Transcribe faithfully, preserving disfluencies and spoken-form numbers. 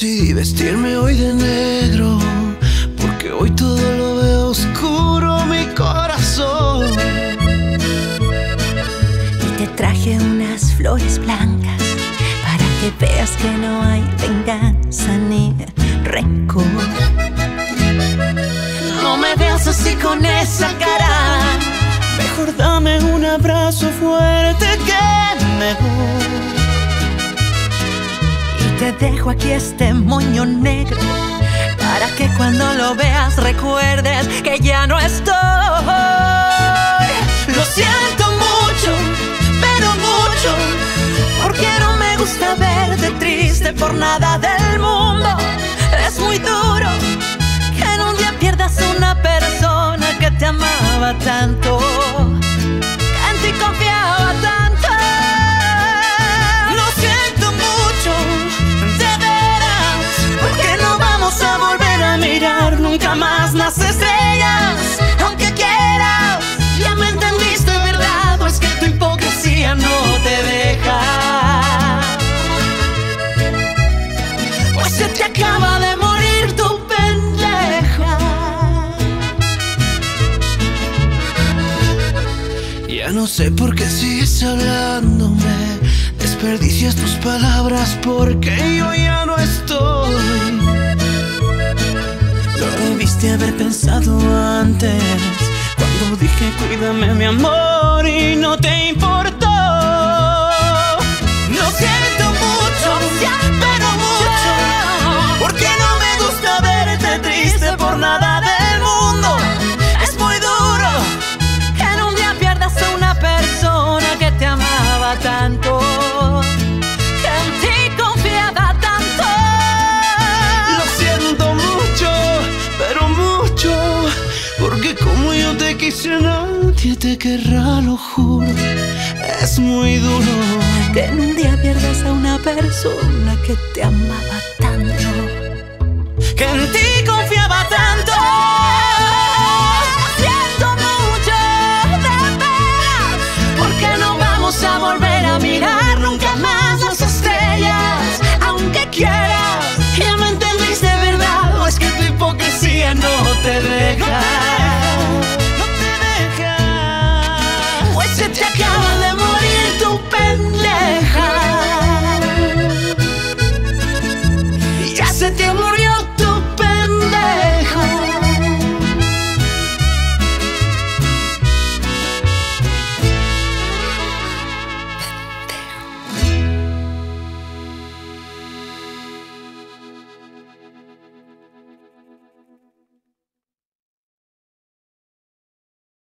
Decidí vestirme hoy de negro, porque hoy todo lo veo oscuro, mi corazón. Y te traje unas flores blancas para que veas que no hay venganza ni rencor. No me veas así con esa cara, Mejor dame un abrazo fuerte que mejor. y te dejo aquí este moño negro para que cuando lo veas recuerdes que ya no estoy. Lo siento mucho, pero mucho, porque no me gusta verte triste por nada del mundo. Es muy duro que en un día pierdas a una persona que te amaba tanto, que en ti confiaba tanto. Lo siento mucho, de veras, porque no vamos a volver a mirar nunca más las estrellas, aunque quieras. Ya me entendiste, ¿verdad? O es que tu hipocresía no te deja, pues se te acaba de morir tu pendeja. Ya no sé por qué sigues hablándome, desperdicias tus palabras porque yo ya no estoy. Lo debiste haber pensado antes, cuando dije cuídame mi amor y no te importó. Lo siento mucho, pero mucho, porque no me gusta verte triste por nada del mundo. Es muy duro que en un día pierdas a una persona que te amaba tanto, que en ti confiaba tanto. Lo siento mucho, pero mucho, porque como yo te quise nadie te querrá, lo juro. Es muy duro Que en un día pierdas a una persona que te amaba tanto, que en ti confiaba tanto. siento mucho, de veras, porque no vamos a volver a mirar nunca más las estrellas, aunque quieras. Ya me entendiste, ¿verdad? O es que tu hipocresía no te deja, no te deja, Pues se te acaba de morir tu pendeja. ya se te